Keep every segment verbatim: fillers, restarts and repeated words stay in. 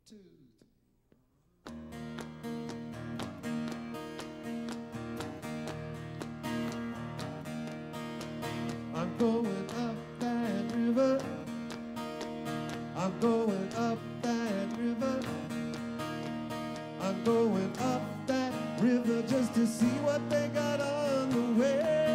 two, three. I'm going up that river. I'm going up that river. I'm going up that river just to see what they got on the way.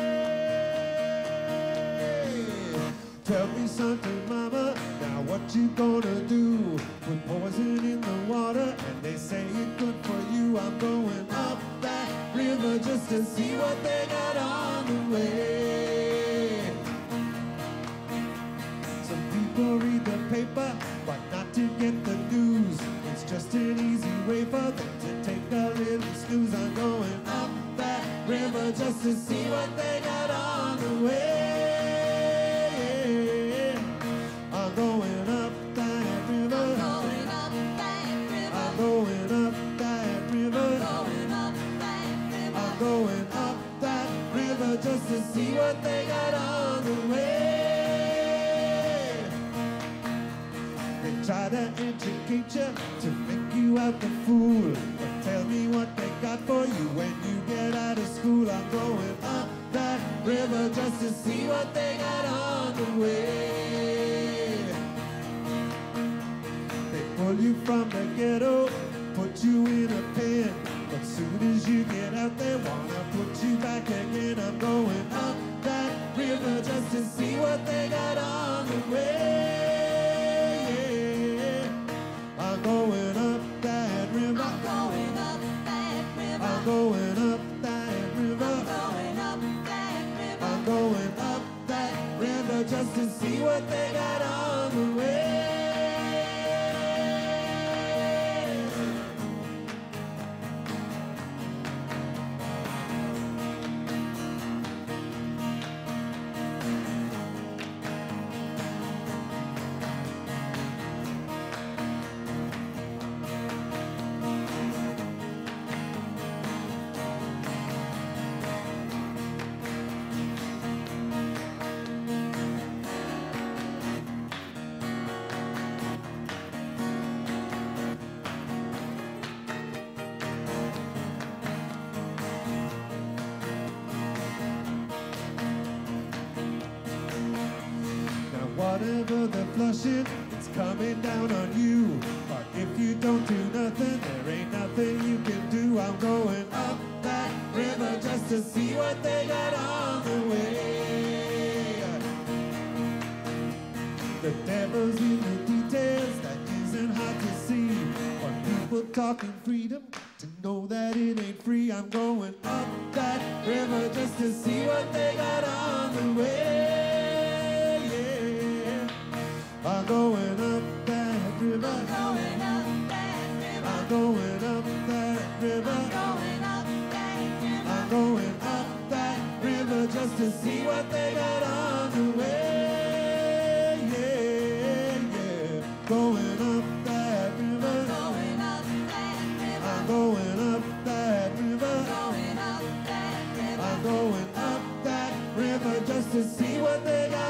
Tell me something, mama, now what you gonna do with poison in the water and they say it's good for you? I'm going up that river just to see what they got on the way. Some people read the paper but not to get the news. It's just an easy way for them to take a little snooze. I'm going up that river just to see what they got on the way. I'm going up that river. I'm going up that river. I'm going up that river just to see what they got on the way. They try to educate you to make you out the fool, but tell me what they got for you when you get out of school. I'm going up that river just to see what they got on the way. Pull you from the ghetto, put you in a pen, but soon as you get out they wanna put you back again. I'm going up that river just to see what they got on the way. I'm going up that river. I'm going up that river. I'm going up that river. I'm going up that river. I'm going up that river just to see what they got on the way. Whatever the flushing, it's coming down on you. But if you don't do nothing, there ain't nothing you can do. I'm going up that river just to see what they got on the way. The devil's in the details, that isn't hard to see. But people talking freedom to know that it ain't free. I'm going up that river just to see what they got on the way. I'm going up that river. I'm going up that river. I'm going up that river. I'm going up that river. I'm going up that river just to see what they got on the way. Yeah, yeah. Going up that river. Going up that river. I'm going up that river. Going up that river. I'm going up that river just to see what they got.